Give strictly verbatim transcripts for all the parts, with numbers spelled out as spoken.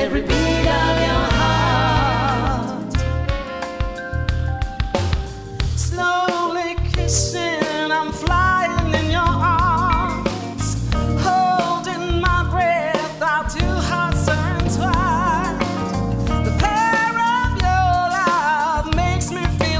every beat of your heart. Slowly kissing, I'm flying in your arms, holding my breath, our two hearts are entwined. The power of your love makes me feel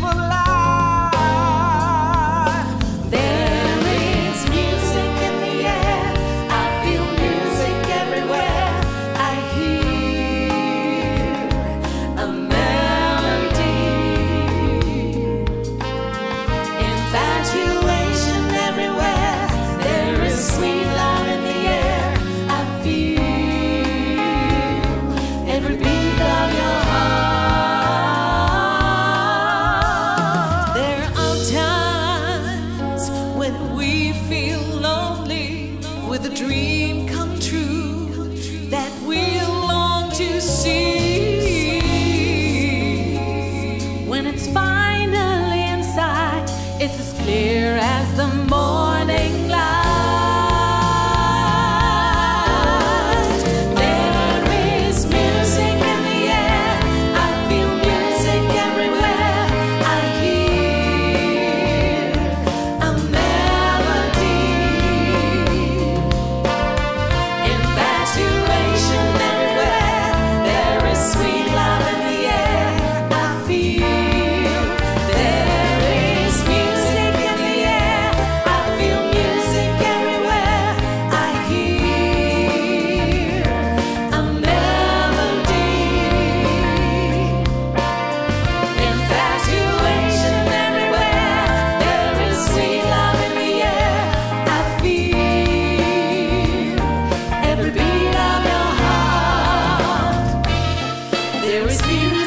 alive. There is music in the air, I feel music everywhere. I hear a melody, infatuation everywhere. There is sweet love in the air. I feel every beat of your heart. There are times when we feel lonely, with a dream come true that we long to see. When it's finally inside, it's as clear as the morning light. There is music in the air, I feel music everywhere. I hear a melody, infatuation everywhere. There is sweet love in the air. I feel there is music in the air. I feel music everywhere. I hear a melody, infatuation everywhere. There is sweet love in the air. I feel every beat of your heart. There is music